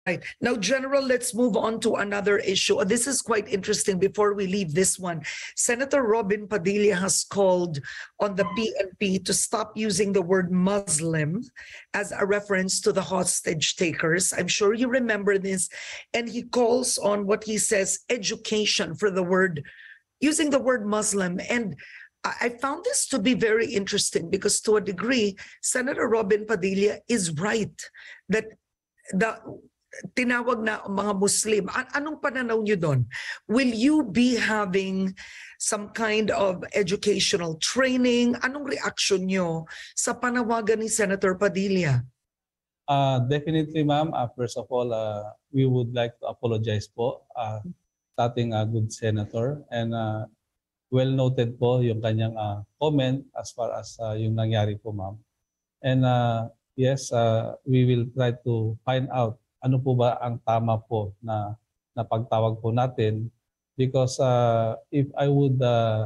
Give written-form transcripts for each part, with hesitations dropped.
Right. Now, General, let's move on to another issue. This is quite interesting. Before we leave this one, Senator Robin Padilla has called on the PNP to stop using the word Muslim as a reference to the hostage takers. I'm sure you remember this. And he calls on what he says education for the word, using the word Muslim. And I found this to be very interesting because to a degree, Senator Robin Padilla is right that the tinawag na mga Muslim. Anong pananaw nyo doon? Will you be having some kind of educational training? Anong reaction nyo sa panawagan ni Senator Padilla? Definitely, ma'am. First of all, we would like to apologize po sa ating good senator. And well noted po yung kanyang comment as far as yung nangyari po, ma'am. And yes, we will try to find out ano po ba ang tama po na pagtawag po natin, because if I would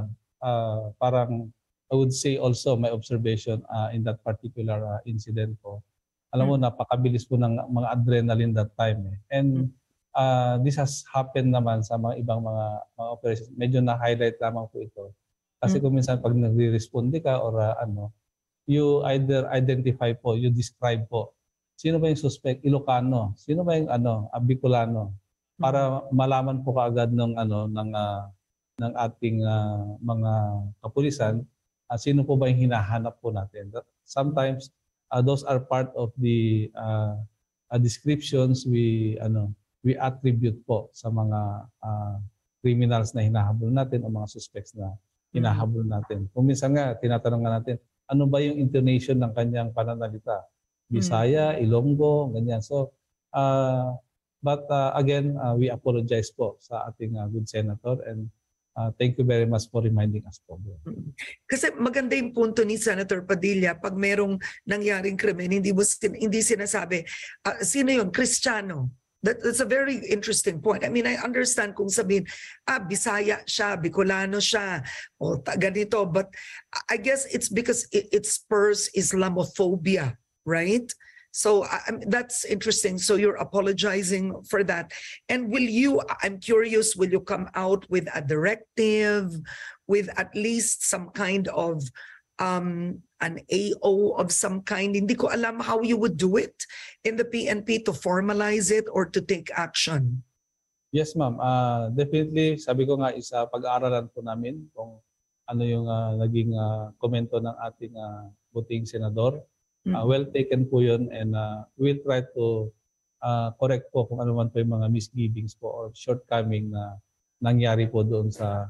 I would say also my observation in that particular incident po, alam mo napakabilis po ng mga adrenaline that time and this has happened naman sa mga ibang mga operations. Medyo na-highlight lamang po ito kasi kung minsan pag nagre-responde ka or you either identify po, you describe po sino ba yung suspect, Ilocano, sino ba yung Bicolano, para malaman po kaagad ng ng ating mga kapulisan sino po ba yung hinahanap po natin. Sometimes those are part of the descriptions we attribute po sa mga criminals na hinahabol natin o mga suspects na hinahabol natin. Kung minsan nga tinatanong nga natin, ano ba yung intonation ng kanyang pananalita? Bisaya, Ilonggo, ganyan. So, but again, we apologize po sa ating good senator and thank you very much for reminding us po. Kasi maganda yung punto ni Senator Padilla, pag merong nangyaring krimen, hindi sinasabi, sino yun? Kristiyano. That's a very interesting point. I mean, I understand kung sabihin, Bisaya siya, Bicolano siya, o ganito, but I guess it's because it spurs Islamophobia. Right? So that's interesting. So you're apologizing for that. And will you, I'm curious, will you come out with a directive, with at least some kind of an AO of some kind? Hindi ko alam how you would do it in the PNP to formalize it or to take action. Yes, ma'am. Definitely, sabi ko nga, isa pag-aaralan po namin kung ano yung naging komento ng ating buting senador. Well taken po yun and we'll try to correct po kung ano man po yung mga misgivings po or shortcoming na nangyari po doon sa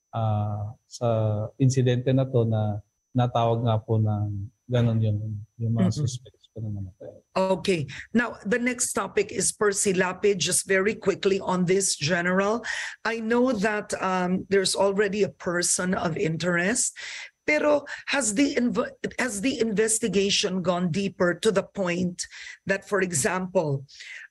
insidente na to na natawag nga po ng ganon yung mga suspects po naman. Okay. Now, the next topic is Percy Lapid. Just very quickly on this, General. I know that there's already a person of interest. Pero has the investigation gone deeper to the point that, for example,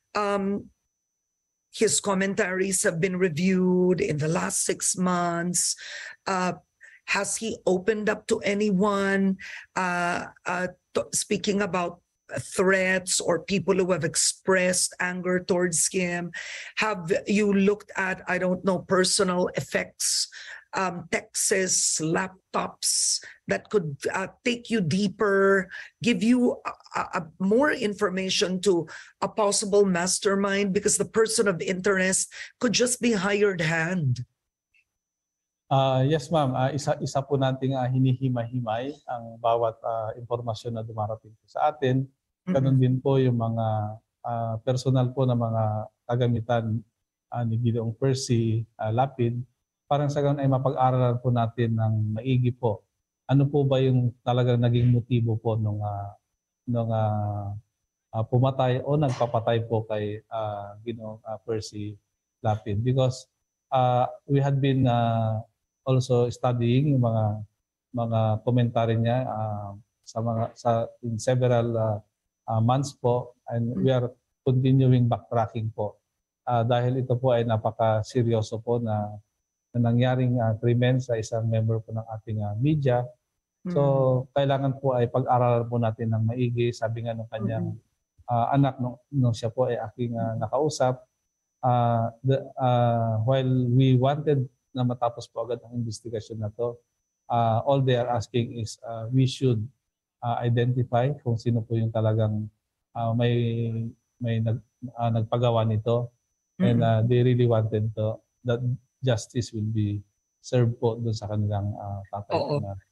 his commentaries have been reviewed in the last 6 months? Has he opened up to anyone? Speaking about threats or people who have expressed anger towards him, have you looked at, I don't know, personal effects, texts, laptops that could take you deeper, give you more information to a possible mastermind, because the person of interest could just be hired hand? Yes, ma'am. Isa po nating hinihimay-himay ang bawat impormasyon na dumarating po sa atin. Ganun din po yung mga personal po na mga kagamitan ni Gideong Percy Lapid. Parang sa ganun ay mapag-aralan po natin ng maigi po. Ano po ba yung talagang naging motibo po nung pumatay o nagpapatay po kay Gideong Percy Lapid? Because we had been also studying yung mga komentary niya in several months po, and we are continuing backtracking po dahil ito po ay napaka-seryoso po na nangyaring krimen sa isang member po ng ating media. So kailangan po ay pag-aralan po natin ng maigi. Sabi nga ng kanyang anak nung siya po ay aking nakausap. While we wanted na matapos po agad ang investigasyon na to, all they are asking is we should identify kung sino po yung talagang nagpagawa nito. And they really wanted that justice will be served po doon sa kanilang tatay. Oo. Na